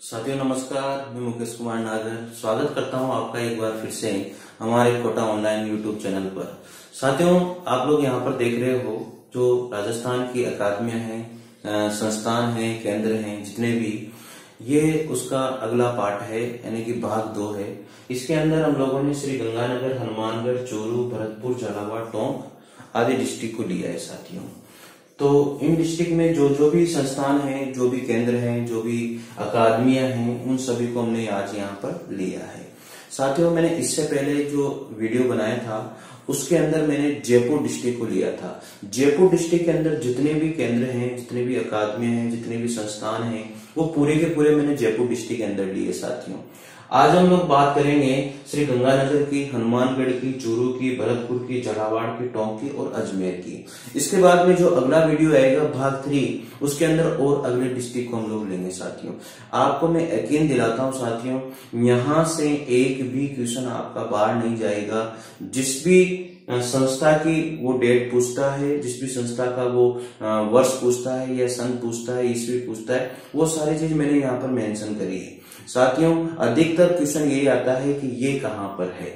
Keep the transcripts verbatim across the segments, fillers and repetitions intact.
साथियों नमस्कार, मैं मुकेश कुमार नागर स्वागत करता हूं आपका एक बार फिर से हमारे कोटा ऑनलाइन यूट्यूब चैनल पर। साथियों, आप लोग यहां पर देख रहे हो जो राजस्थान की अकादमियां हैं, संस्थान हैं, केंद्र हैं, जितने भी, ये उसका अगला पार्ट है, यानी कि भाग दो है। इसके अंदर हम लोगों ने श्री गंगानगर, हनुमानगढ़, चूरू, भरतपुर, झालावाड़, टोंक आदि डिस्ट्रिक्ट को लिया है। साथियों, तो इन डिस्ट्रिक्ट में जो जो भी संस्थान हैं, जो भी केंद्र हैं, जो भी अकादमियां हैं, उन सभी को हमने आज यहाँ पर लिया है। साथियों, मैंने इससे पहले जो वीडियो बनाया था उसके अंदर मैंने जयपुर डिस्ट्रिक्ट को लिया था। जयपुर डिस्ट्रिक्ट के अंदर जितने भी केंद्र हैं, जितने भी अकादमियां हैं, जितने भी संस्थान हैं, वो पूरे के पूरे मैंने जयपुर डिस्ट्रिक्ट के अंदर लिए। साथियों, आज हम लोग बात करेंगे श्री गंगानगर की, हनुमानगढ़ की, चूरू की, भरतपुर की, झालावाड़ की, टोंक की और अजमेर की। इसके बाद में जो अगला वीडियो आएगा भाग थ्री, उसके अंदर और अगले डिस्ट्रिक्ट को हम लोग लेंगे। साथियों, आपको मैं यकीन दिलाता हूं साथियों, यहां से एक भी क्वेश्चन आपका बाहर नहीं जाएगा। जिस भी संस्था की वो डेट पूछता है, जिस भी संस्था का वो वर्ष पूछता है या सन पूछता है, ईस्वी पूछता है, वो सारी चीज मैंने यहाँ पर मेंशन करी है। साथियों, अधिकतर क्वेश्चन यही आता है कि ये कहां पर है,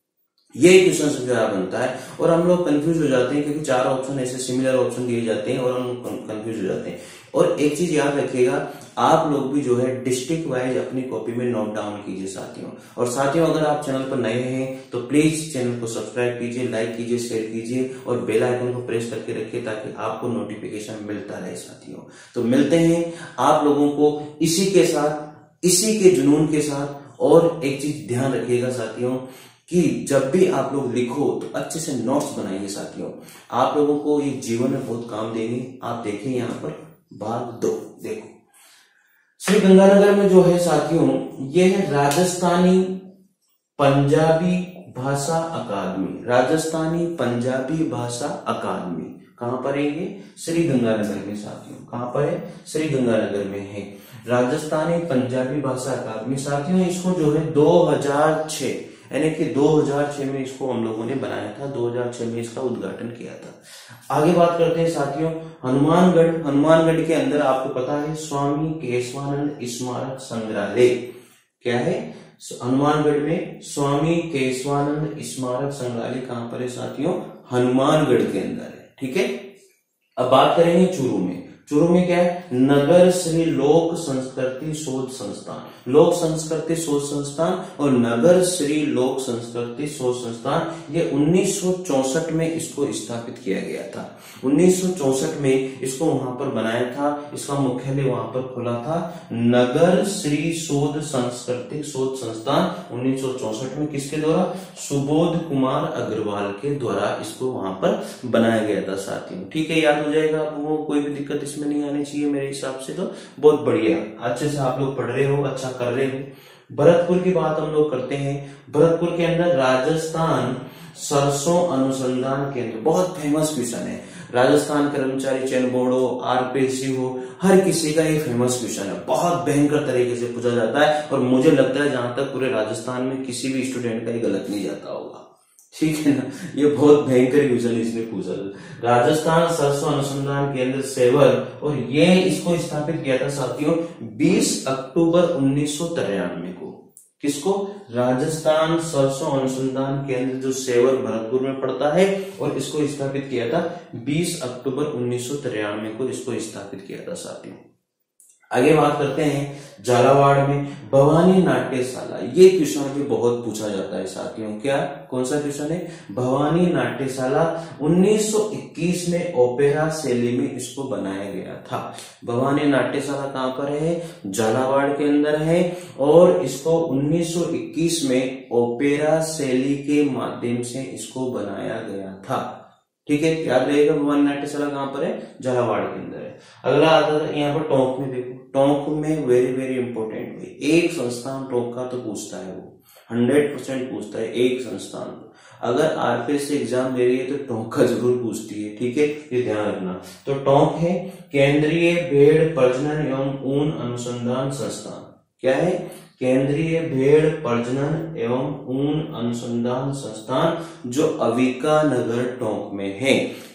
ये क्वेश्चन सबसे ज्यादा बनता है और हम लोग कंफ्यूज हो जाते हैं, क्योंकि चार ऑप्शन ऐसे सिमिलर ऑप्शन दिए जाते हैं और हम कंफ्यूज हो जाते हैं। और एक चीज याद रखिएगा, आप लोग भी जो है डिस्ट्रिक्ट वाइज अपनी कॉपी में नोट डाउन कीजिए साथियों। और साथियों, अगर आप चैनल पर नए हैं तो प्लीज चैनल को सब्सक्राइब कीजिए, लाइक कीजिए, शेयर कीजिए और बेल आइकन को प्रेस करके रखिए ताकि आपको नोटिफिकेशन मिलता रहे। साथियों, तो मिलते हैं आप लोगों को इसी के साथ, इसी के जुनून के साथ। और एक चीज ध्यान रखिएगा साथियों कि जब भी आप लोग लिखो तो अच्छे से नोट्स बनाइए। साथियों, आप लोगों को ये जीवन में बहुत काम देंगे। आप देखें यहाँ पर भाग दो, देखो श्री गंगानगर में जो है साथियों, ये है राजस्थानी पंजाबी भाषा अकादमी। राजस्थानी पंजाबी भाषा अकादमी कहां पर है ये? श्री गंगानगर में। साथियों, कहां पर है? श्री गंगानगर में है राजस्थानी पंजाबी भाषा अकादमी। साथियों, इसको जो है दो हज़ार छह यानी कि दो हज़ार छह में इसको हम लोगों ने बनाया था। दो हज़ार छह में इसका उद्घाटन किया था। आगे बात करते हैं साथियों, हनुमानगढ़। हनुमानगढ़ के अंदर आपको पता है स्वामी केशवानंद स्मारक संग्रहालय। क्या है? हनुमानगढ़ में स्वामी केशवानंद स्मारक संग्रहालय कहां पर है साथियों? हनुमानगढ़ के अंदर है। ठीक है। अब बात करेंगे चूरू में। चूरू में क्या है? नगर श्री लोक संस्कृति शोध संस्थान। लोक संस्कृति शोध संस्थान और नगर श्री लोक संस्कृति शोध संस्थान, ये उन्नीस सौ चौसठ में इसको स्थापित किया गया था। उन्नीस सौ चौसठ में इसको वहां पर बनाया था। इसका मुख्यालय वहां पर खुला था। नगर श्री शोध संस्कृति शोध संस्थान उन्नीस सौ चौसठ में किसके द्वारा? सुबोध कुमार अग्रवाल के द्वारा इसको वहां पर बनाया गया था। साथियों, ठीक है, याद हो जाएगा आपको, कोई भी दिक्कत इसमें नहीं आनी चाहिए मेरे हिसाब से। तो बहुत बढ़िया, अच्छे से आप लोग पढ़ रहे हो, अच्छा कर रहे हो। भरतपुर की बात हम लोग करते हैं। भरतपुर के अंदर राजस्थान सरसों अनुसंधान केंद्र, बहुत फेमस क्वेश्चन है। राजस्थान कर्मचारी चयन बोर्ड हो, आरपीएससी हो, हर किसी का ये फेमस क्वेश्चन है। बहुत भयंकर तरीके से पूछा जाता है और मुझे लगता है जहां तक पूरे राजस्थान में किसी भी स्टूडेंट का ये गलत नहीं जाता होगा। ठीक है ना, ये बहुत भयंकर क्वेश्चन इसने पूछा। राजस्थान सरसों अनुसंधान केंद्र सेवर, और ये इसको स्थापित किया था साथियों बीस अक्टूबर उन्नीस सौ तिरानवे को। किसको? राजस्थान सरसों अनुसंधान केंद्र जो सेवर भरतपुर में पड़ता है, और इसको स्थापित किया था बीस अक्टूबर उन्नीस सौ तिरानवे को इसको स्थापित किया था। साथियों, आगे बात करते हैं झालावाड़ में भवानी नाट्यशाला। ये क्वेश्चन भी बहुत पूछा जाता है साथियों। क्या, कौन सा क्वेश्चन है? भवानी नाट्यशाला उन्नीस सौ इक्कीस में ओपेरा शैली में इसको बनाया गया था। भवानी नाट्यशाला कहां पर है? झालावाड़ के अंदर है, और इसको उन्नीस सौ इक्कीस में ओपेरा शैली के माध्यम से इसको बनाया गया था। ठीक है, याद रहेगा। भवानी नाट्यशाला कहां पर है? झालावाड़ के अंदर है। अगला आता है यहाँ पर टोंक में। देखो, टोंक में वेरी वेरी इंपॉर्टेंट है, एक संस्थान टोंक का तो पूछता है, वो हंड्रेड परसेंट पूछता है एक संस्थान। अगर आरपीएससी एग्जाम दे रही है तो टोंक का जरूर पूछती है। ठीक है, ये ध्यान रखना। तो टोंक है केंद्रीय भेड़ प्रजनन एवं ऊन अनुसंधान संस्थान। क्या है? केंद्रीय भेड़ प्रजनन एवं ऊन अनुसंधान संस्थान, जो अविका नगर टोंक में है।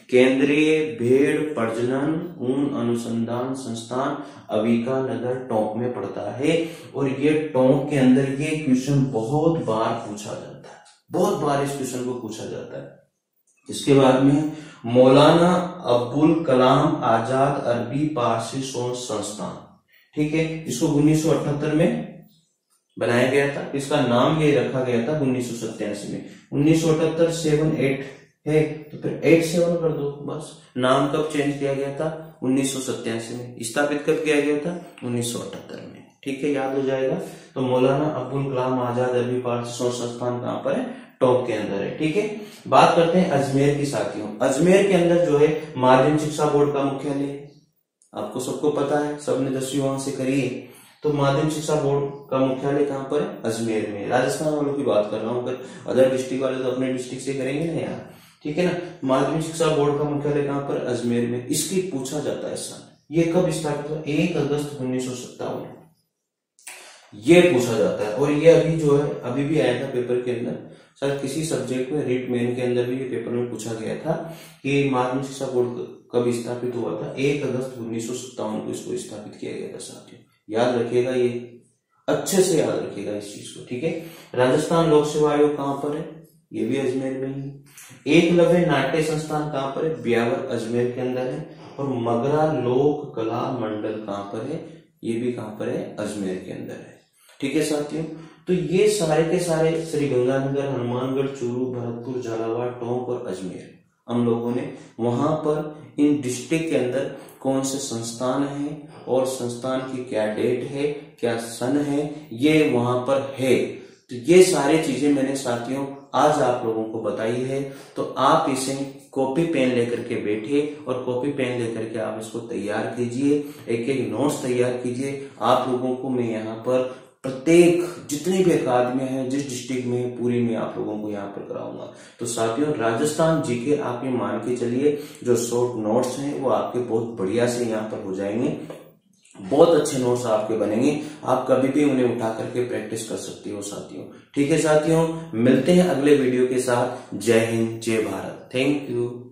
केंद्रीय भेड़ प्रजनन ऊन अनुसंधान संस्थान अविका नगर टोंक में पड़ता है। और ये टोंक के अंदर ये क्वेश्चन बहुत बार पूछा जाता है, बहुत बार इस क्वेश्चन को पूछा जाता है। इसके बाद में मौलाना अब्दुल कलाम आजाद अरबी पारसी शोध संस्थान, ठीक है, इसको उन्नीस सौ अठहत्तर में बनाया गया था। इसका नाम ये रखा गया था उन्नीस सौ सत्तासी में। उन्नीस सौ अठहत्तर सेवन एट है तो फिर एट सेवन कर दो बस। नाम कब चेंज किया गया था? उन्नीस सौ सत्तासी में। स्थापित कब किया गया था? उन्नीस सौ अठहत्तर में, ठीक है, याद हो जाएगा। तो मौलाना अब्दुल कलाम आजाद अरबी पारसी शोध संस्थान कहां पर है? टोंक के अंदर है, ठीक है। बात करते हैं अजमेर की साथियों। अजमेर के अंदर जो है माध्यमिक शिक्षा बोर्ड का मुख्यालय है, आपको सबको पता है, सबने दसवीं वहां से करी है। तो माध्यमिक शिक्षा बोर्ड का मुख्यालय कहां पर है? अजमेर में। राजस्थान वालों की बात कर रहा हूं, अगर अदर डिस्ट्रिक्ट वाले तो अपने डिस्ट्रिक्ट से करेंगे ना यार, ठीक है ना। माध्यमिक शिक्षा बोर्ड का मुख्यालय कहां पर? अजमेर में। इसकी पूछा जाता है सन, ये कब स्थापित हुआ? एक अगस्त उन्नीस सौ सत्तावन, ये पूछा जाता है। और ये अभी जो है अभी भी आया था पेपर के अंदर, सर किसी सब्जेक्ट में रिट मेन के अंदर भी ये पेपर में पूछा गया था कि माध्यमिक शिक्षा बोर्ड कब स्थापित हुआ था? एक अगस्त उन्नीस सौ सत्तावन को इसको स्थापित किया गया था साथियों। याद रखिएगा, ये अच्छे से याद रखिएगा इस चीज को, ठीक है। राजस्थान लोक सेवा आयोग कहां पर है? ये भी अजमेर में ही। एकलव्य नाट्य संस्थान कहां पर है? ब्यावर अजमेर के अंदर है। और मगरा लोक कला मंडल कहां पर है? ये भी कहां पर है? अजमेर के अंदर है, ठीक है साथियों। तो ये सारे के सारे श्री गंगानगर, हनुमानगढ़, चूरू, भरतपुर, झालावाड़, टोंक और अजमेर, हम लोगों ने वहां पर इन डिस्ट्रिक्ट के अंदर कौन से संस्थान हैं और संस्थान की क्या डेट है, क्या सन है, ये वहां पर है। तो ये सारी चीजें मैंने साथियों आज आप लोगों को बताई है। तो आप इसे कॉपी पेन लेकर के बैठिए और कॉपी पेन लेकर के आप इसको तैयार कीजिए, एक एक नोट्स तैयार कीजिए। आप लोगों को मैं यहाँ पर प्रत्येक जितनी भी अकादमियां हैं जिस डिस्ट्रिक्ट में पूरी में आप लोगों को यहाँ पर कराऊंगा। तो साथियों राजस्थान जीके आप ये मान के चलिए, जो शॉर्ट नोट्स हैं वो आपके बहुत बढ़िया से यहाँ पर हो जाएंगे, बहुत अच्छे नोट्स आपके बनेंगे। आप कभी भी उन्हें उठा करके प्रैक्टिस कर सकती हो साथियों, ठीक है साथियों। मिलते हैं अगले वीडियो के साथ। जय हिंद, जय भारत, थैंक यू।